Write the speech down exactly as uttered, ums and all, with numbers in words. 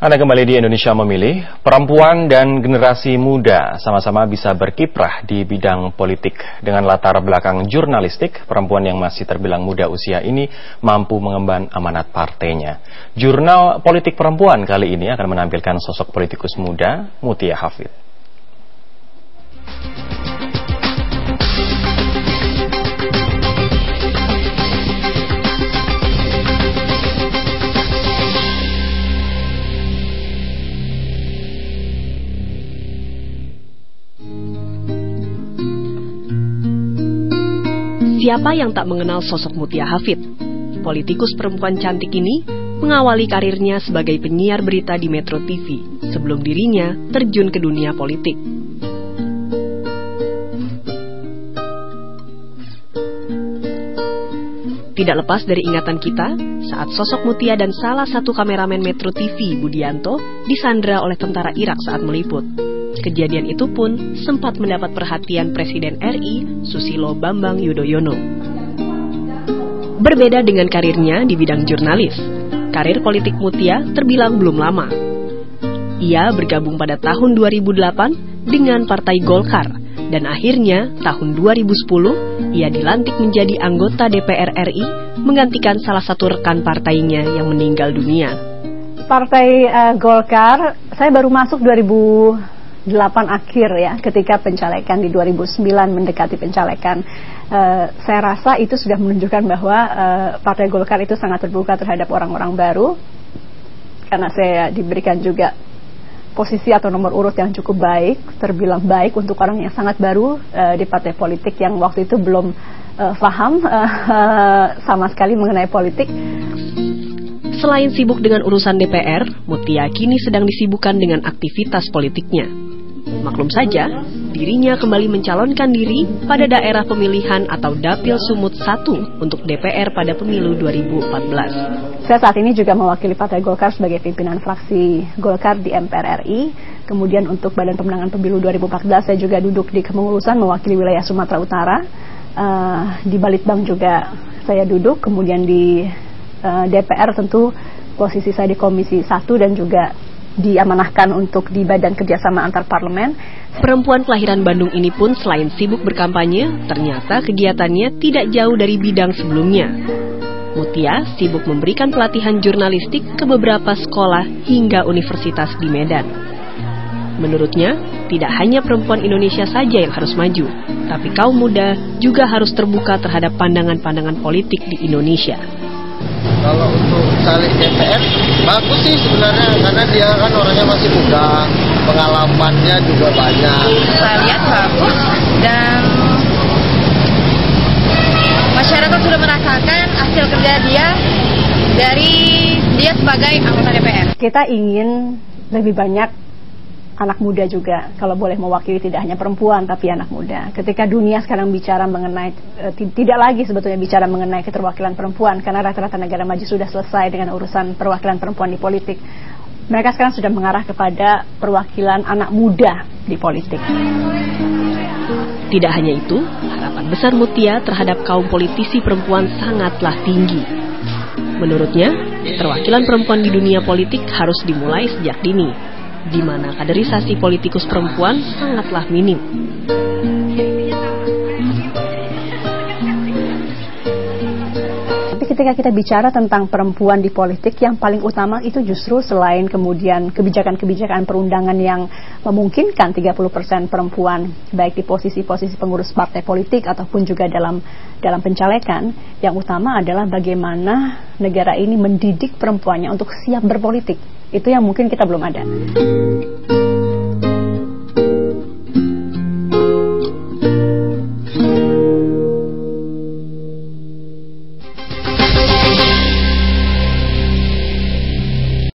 Anda kembali di Indonesia Memilih. Perempuan dan generasi muda sama-sama bisa berkiprah di bidang politik. Dengan latar belakang jurnalistik, perempuan yang masih terbilang muda usia ini mampu mengemban amanat partainya. Jurnal Politik Perempuan kali ini akan menampilkan sosok politikus muda, Mutia Hafid. Siapa yang tak mengenal sosok Mutia Hafid? Politikus perempuan cantik ini mengawali karirnya sebagai penyiar berita di Metro T V sebelum dirinya terjun ke dunia politik. Tidak lepas dari ingatan kita saat sosok Mutia dan salah satu kameramen Metro T V, Budianto, disandra oleh tentara Irak saat meliput. Kejadian itu pun sempat mendapat perhatian Presiden R I, Susilo Bambang Yudhoyono. Berbeda dengan karirnya di bidang jurnalis, karir politik Mutia terbilang belum lama. Ia bergabung pada tahun dua ribu delapan dengan Partai Golkar, dan akhirnya tahun dua ribu sepuluh ia dilantik menjadi anggota D P R R I, menggantikan salah satu rekan partainya yang meninggal dunia. Partai uh, Golkar, saya baru masuk dua ribu delapan akhir ya, ketika pencalekan di dua ribu sembilan mendekati pencalekan. Uh, saya rasa itu sudah menunjukkan bahwa uh, Partai Golkar itu sangat terbuka terhadap orang-orang baru, karena saya diberikan juga posisi atau nomor urut yang cukup baik, terbilang baik untuk orang yang sangat baru uh, di partai politik yang waktu itu belum uh, paham uh, uh, sama sekali mengenai politik. Selain sibuk dengan urusan D P R, Mutia kini sedang disibukkan dengan aktivitas politiknya. Maklum saja, dirinya kembali mencalonkan diri pada daerah pemilihan atau Dapil Sumut satu untuk D P R pada pemilu dua ribu empat belas. Saya saat ini juga mewakili Partai Golkar sebagai pimpinan fraksi Golkar di M P R R I. Kemudian untuk Badan Pemenangan Pemilu dua ribu empat belas saya juga duduk di kepengurusan mewakili wilayah Sumatera Utara. Uh, di Balitbang juga saya duduk, kemudian di uh, D P R tentu posisi saya di Komisi satu dan juga diamanahkan untuk di Badan Kerjasama Antar Parlemen. Perempuan kelahiran Bandung ini pun selain sibuk berkampanye, ternyata kegiatannya tidak jauh dari bidang sebelumnya. Mutia sibuk memberikan pelatihan jurnalistik ke beberapa sekolah hingga universitas di Medan. Menurutnya, tidak hanya perempuan Indonesia saja yang harus maju, tapi kaum muda juga harus terbuka terhadap pandangan-pandangan politik di Indonesia. Kalau untuk caleg D P R, bagus sih sebenarnya, karena dia kan orangnya masih muda, pengalamannya juga banyak. Saya lihat bagus, dan masyarakat sudah merasakan hasil kerja dia dari dia sebagai anggota D P R. Kita ingin lebih banyak anak muda juga, kalau boleh mewakili tidak hanya perempuan tapi anak muda. Ketika dunia sekarang bicara mengenai e, tidak lagi sebetulnya bicara mengenai keterwakilan perempuan, karena rata-rata negara maju sudah selesai dengan urusan perwakilan perempuan di politik. Mereka sekarang sudah mengarah kepada perwakilan anak muda di politik. Tidak hanya itu, harapan besar Mutia terhadap kaum politisi perempuan sangatlah tinggi. Menurutnya, keterwakilan perempuan di dunia politik harus dimulai sejak dini, di mana kaderisasi politikus perempuan sangatlah minim. Tapi ketika kita bicara tentang perempuan di politik, yang paling utama itu justru selain kemudian kebijakan-kebijakan perundangan yang memungkinkan tiga puluh persen perempuan, baik di posisi-posisi pengurus partai politik ataupun juga dalam dalam pencalekan, yang utama adalah bagaimana negara ini mendidik perempuannya untuk siap berpolitik. Itu yang mungkin kita belum ada.